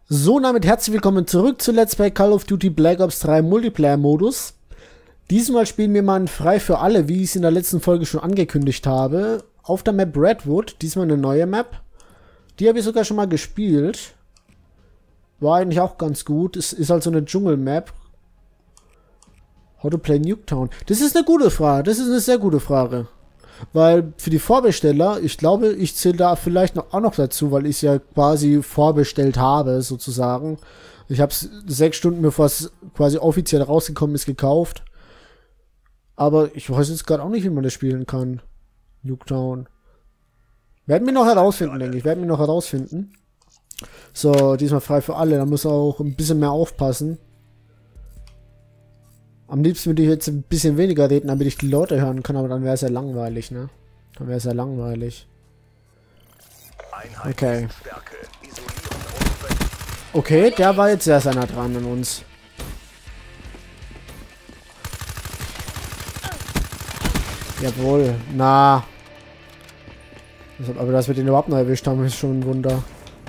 So, damit herzlich willkommen zurück zu Let's Play Call of Duty Black Ops 3 Multiplayer Modus. Diesmal spielen wir mal ein Frei für alle, wie ich es in der letzten Folge schon angekündigt habe. Auf der Map Redwood, diesmal eine neue Map. Die habe ich sogar schon mal gespielt. War eigentlich auch ganz gut. Es ist halt so eine Dschungel-Map. How to play Nuketown. Das ist eine gute Frage. Das ist eine sehr gute Frage. Weil für die Vorbesteller, ich glaube, ich zähle da vielleicht auch noch dazu, weil ich es ja quasi vorbestellt habe, sozusagen. Ich habe es 6 Stunden, bevor es quasi offiziell rausgekommen ist, gekauft. Aber ich weiß jetzt gerade auch nicht, wie man das spielen kann. Nuketown. Werden wir noch herausfinden, denke ich. Werden wir noch herausfinden. So, diesmal frei für alle. Da muss auch ein bisschen mehr aufpassen. Am liebsten würde ich jetzt ein bisschen weniger reden, damit ich die Leute hören kann, aber dann wäre es ja langweilig, ne? Dann wäre es ja langweilig. Okay. Okay, der war jetzt sehr, sehr nah dran an uns. Jawohl, na. Aber dass wir den überhaupt noch erwischt haben, ist schon ein Wunder.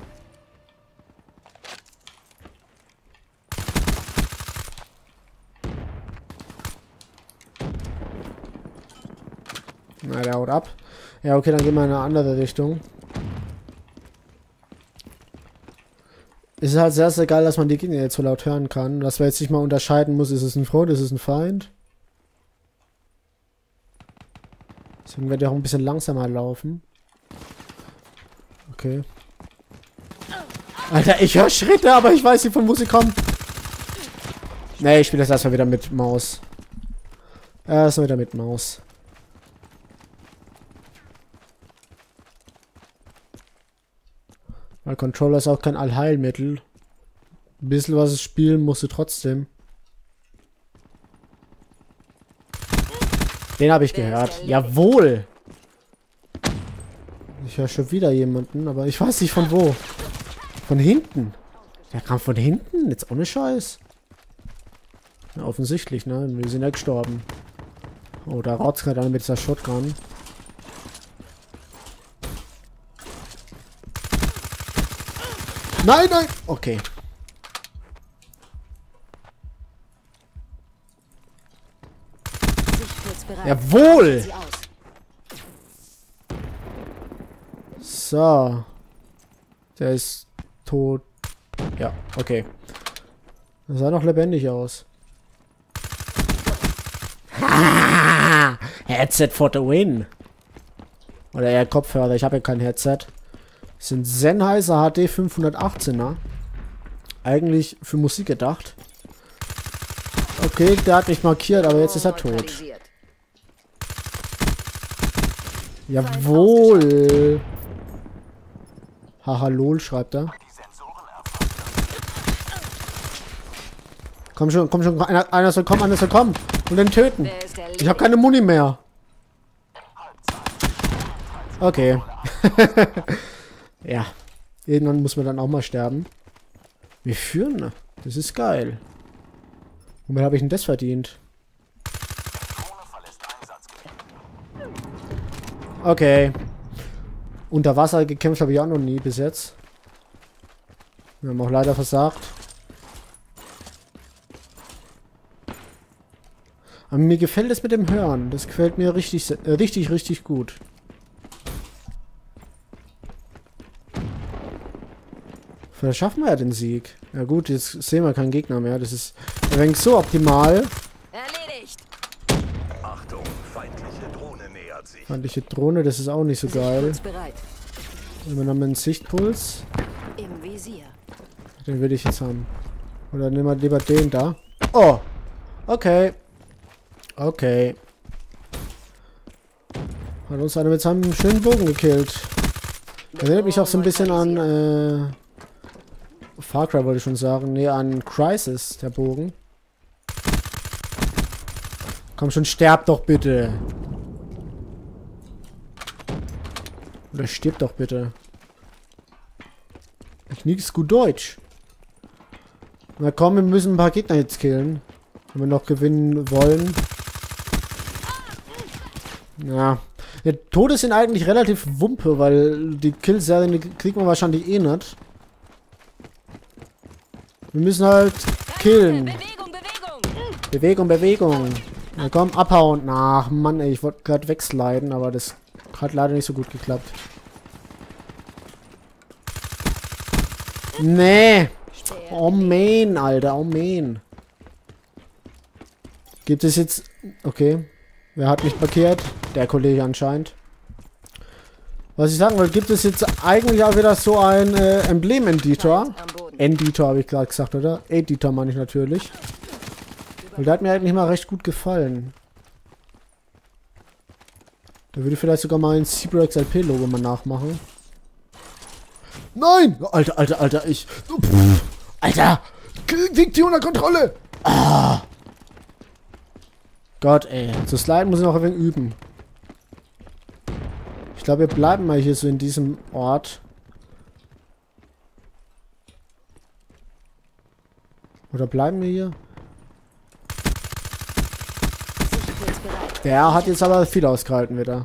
Na, der haut ab. Ja, okay, dann gehen wir in eine andere Richtung. Es ist halt sehr, sehr geil, dass man die Gegner jetzt so laut hören kann. Dass man jetzt nicht mal unterscheiden muss, ist es ein Freund, ist es ein Feind. Deswegen werde ich auch ein bisschen langsamer laufen. Okay. Alter, ich höre Schritte, aber ich weiß nicht, von wo sie kommen. Nee, ich spiele das erstmal wieder mit Maus. Erstmal wieder mit Maus. Weil Controller ist auch kein Allheilmittel. Ein bisschen was es spielen musst du trotzdem. Den habe ich gehört. Jawohl! Ich höre schon wieder jemanden, aber ich weiß nicht von wo. Von hinten. Der kam von hinten? Jetzt ohne Scheiß. Ja, offensichtlich, ne? Wir sind ja gestorben. Oh, da raut's gerade an mit dieser Shotgun. Nein, nein! Okay. Jawohl! So. Der ist tot. Ja, okay. Das sah noch lebendig aus. Headset for the win. Oder eher Kopfhörer. Ich habe ja kein Headset. Das sind Sennheiser HD 518er. Eigentlich für Musik gedacht. Okay, der hat mich markiert, aber jetzt ist er tot. Jawohl. Haha, lol, schreibt er. Komm schon, komm schon. Einer soll kommen, einer soll kommen. Und den töten. Ich habe keine Muni mehr. Okay. Ja. Irgendwann muss man dann auch mal sterben. Wir führen. Das ist geil. Womit habe ich denn das verdient? Okay. Unter Wasser gekämpft habe ich auch noch nie bis jetzt. Wir haben auch leider versagt. Aber mir gefällt es mit dem Hören. Das gefällt mir richtig, richtig gut. Vielleicht schaffen wir ja den Sieg. Ja gut, jetzt sehen wir keinen Gegner mehr. Das ist ein wenig so optimal. Erledigt. Achtung, feindliche Drohne nähert sich. Feindliche Drohne, das ist auch nicht so geil. Wir haben einen Sichtpuls. Im Visier. Den will ich jetzt haben. Oder nehmen wir lieber den da. Oh! Okay. Okay. Hat uns einer mit seinem schönen Bogen gekillt. Erinnert mich auch so ein bisschen an, Far Cry wollte ich schon sagen. Nee, an Crysis, der Bogen. Komm schon, sterb doch bitte. Oder stirb doch bitte. Ich nix gut Deutsch. Na komm, wir müssen ein paar Gegner jetzt killen. Wenn wir noch gewinnen wollen. Ja. Ja, Tode sind eigentlich relativ wumpe, weil die Killserien kriegt man wahrscheinlich eh nicht. Wir müssen halt killen. Bewegung, Bewegung. Bewegung, Bewegung. Na komm, abhauen. Ach Mann, ey, ich wollte gerade wegsliden, aber das hat leider nicht so gut geklappt. Nee. Oh man, Alter, oh man. Gibt es jetzt... Okay. Wer hat mich markiert? Der Kollege anscheinend. Was ich sagen wollte, gibt es jetzt eigentlich auch wieder so ein Emblem-Editor? Am Boden. Editor habe ich gerade gesagt, oder? Editor meine ich natürlich. Weil der hat mir eigentlich mal recht gut gefallen. Da würde ich vielleicht sogar mal ein Seabreaks LP-Logo mal nachmachen. Nein! Alter, Alter, Alter, ich... Alter! Kriegt die unter Kontrolle! Ah! Gott, ey. Zu sliden muss ich noch ein wenig üben. Ich glaube, wir bleiben mal hier so in diesem Ort. Oder bleiben wir hier? Sicherheitsbereit. Der hat jetzt aber viel ausgehalten wieder.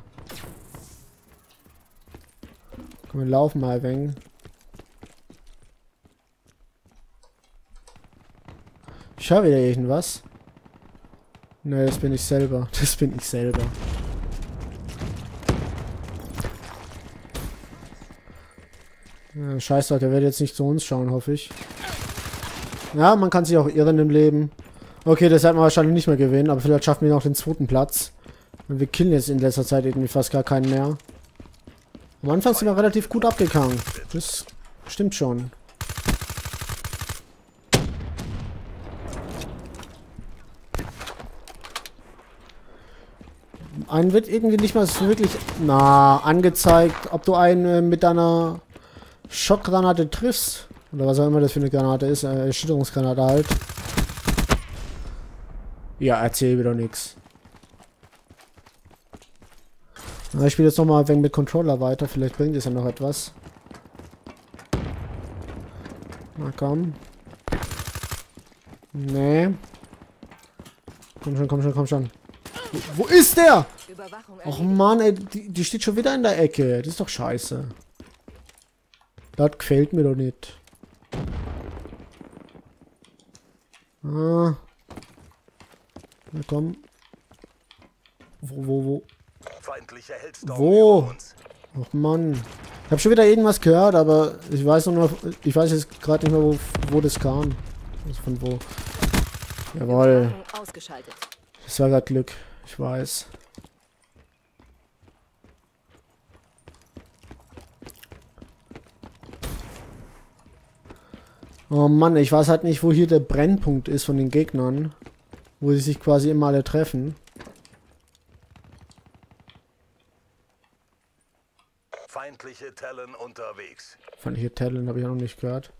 Komm, wir laufen mal ein wenig. Ich höre wieder irgendwas. Ne, das bin ich selber. Das bin ich selber. Ja, scheiße, der wird jetzt nicht zu uns schauen, hoffe ich. Ja, man kann sich auch irren im Leben. Okay, das werden wir wahrscheinlich nicht mehr gewinnen, aber vielleicht schaffen wir noch den zweiten Platz. Und wir killen jetzt in letzter Zeit irgendwie fast gar keinen mehr. Am Anfang sind wir relativ gut abgegangen. Das stimmt schon. Einen wird irgendwie nicht mal so wirklich angezeigt, ob du einen mit deiner Schockgranate triffst. Oder was auch immer das für eine Granate ist. Erschütterungsgranate halt. Ja, erzähl mir doch nichts. Ich spiele jetzt nochmal ein wenig mit Controller weiter. Vielleicht bringt es ja noch etwas. Na komm. Nee. Komm schon, komm schon, komm schon. Wo ist der? Überwachung Och erledigt. Mann, ey, die steht schon wieder in der Ecke. Das ist doch scheiße. Das gefällt mir doch nicht. Ah. Na komm. Wo? Feindlicher Hellstorm Wo? über uns. Och Mann. Ich habe schon wieder irgendwas gehört, aber ich weiß nur noch, ich weiß jetzt gerade nicht mehr, wo das kam. Also von wo. Jawohl. Überwachung ausgeschaltet. Das war gerade Glück. Ich weiß. Oh Mann, ich weiß halt nicht, wo hier der Brennpunkt ist von den Gegnern. Wo sie sich quasi immer alle treffen. Feindliche Talon unterwegs. Von hier Talent habe ich auch noch nicht gehört.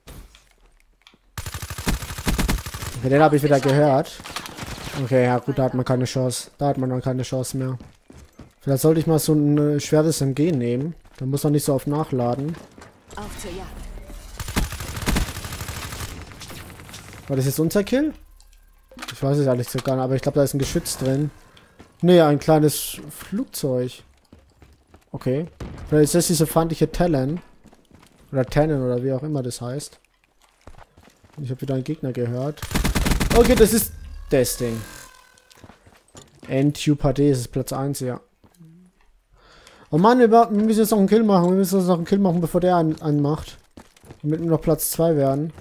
Okay, den habe ich wieder gehört. Okay, ja gut, da hat man keine Chance. Da hat man dann keine Chance mehr. Vielleicht sollte ich mal so ein schweres MG nehmen. Da muss man nicht so oft nachladen. Auf zur Jagd. War das jetzt unser Kill? Ich weiß es ehrlich gesagt gar nicht, aber ich glaube, da ist ein Geschütz drin. Nee, ein kleines Flugzeug. Okay. Vielleicht ist das diese feindliche Talon. Oder Tannen oder wie auch immer das heißt. Ich habe wieder einen Gegner gehört. Okay, das ist das Ding. N-Tube HD ist es Platz 1, ja. Oh Mann, wir müssen jetzt noch einen Kill machen. Wir müssen jetzt noch einen Kill machen, bevor der einen macht. Damit wir noch Platz 2 werden.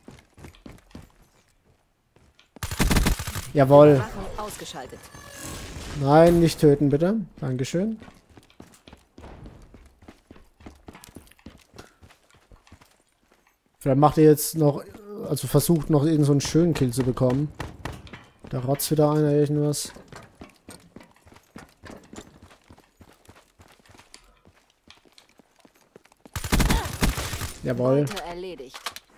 Jawohl. Überwachung ausgeschaltet. Nein, nicht töten, bitte. Dankeschön. Vielleicht macht ihr jetzt noch, also versucht noch irgend so einen schönen Kill zu bekommen. Da rotzt wieder einer irgendwas. Jawohl. Beute erledigt.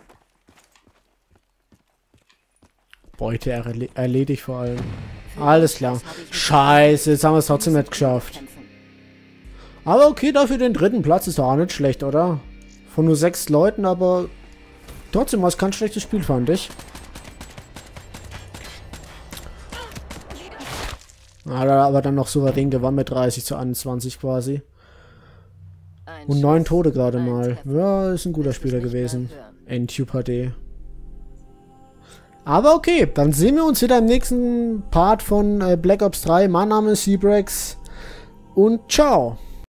Beute erledigt vor allem. Alles klar. Scheiße, jetzt haben wir es trotzdem nicht geschafft. Aber okay, dafür den dritten Platz ist doch auch nicht schlecht, oder? Von nur 6 Leuten, aber trotzdem war es kein schlechtes Spiel, fand ich. Aber dann noch souverän gewonnen mit 30:21 quasi. Und 9 Tode gerade mal. Ja, ist ein guter Spieler gewesen. N-Tube HD. Aber okay, dann sehen wir uns wieder im nächsten Part von Black Ops 3. Mein Name ist Cbrax und ciao.